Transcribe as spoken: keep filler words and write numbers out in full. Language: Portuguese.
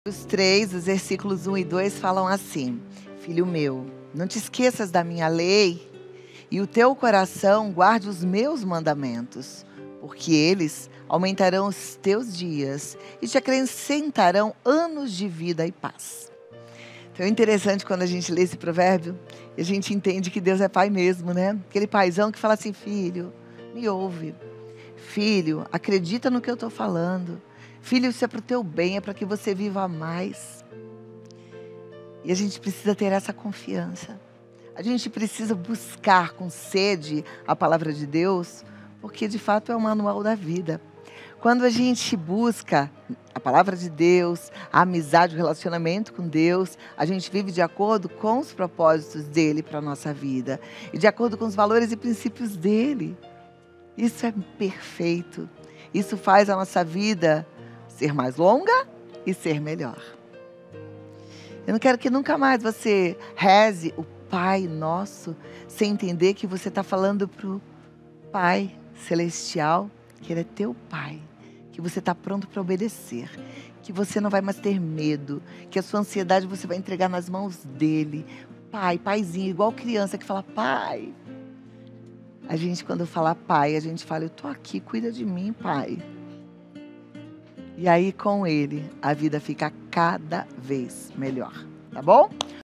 Os três, os versículos um e dois falam assim: Filho meu, não te esqueças da minha lei, e o teu coração guarde os meus mandamentos, porque eles aumentarão os teus dias e te acrescentarão anos de vida e paz. Então é interessante quando a gente lê esse provérbio, e a gente entende que Deus é pai mesmo, né? Aquele paizão que fala assim: filho, me ouve. Filho, acredita no que eu estou falando. Filho, isso é para o teu bem, é para que você viva mais. E a gente precisa ter essa confiança. A gente precisa buscar com sede a palavra de Deus, porque de fato é o manual da vida. Quando a gente busca a palavra de Deus, a amizade, o relacionamento com Deus, a gente vive de acordo com os propósitos dele para a nossa vida. E de acordo com os valores e princípios dele. Isso é perfeito. Isso faz a nossa vida ser mais longa e ser melhor. Eu não quero que nunca mais você reze o Pai Nosso sem entender que você está falando para o Pai Celestial, que Ele é teu Pai, que você está pronto para obedecer, que você não vai mais ter medo, que a sua ansiedade você vai entregar nas mãos dEle. Pai, paizinho, igual criança que fala Pai. A gente, quando fala Pai, a gente fala, eu estou aqui, cuida de mim, Pai. E aí, com Ele, a vida fica cada vez melhor, tá bom?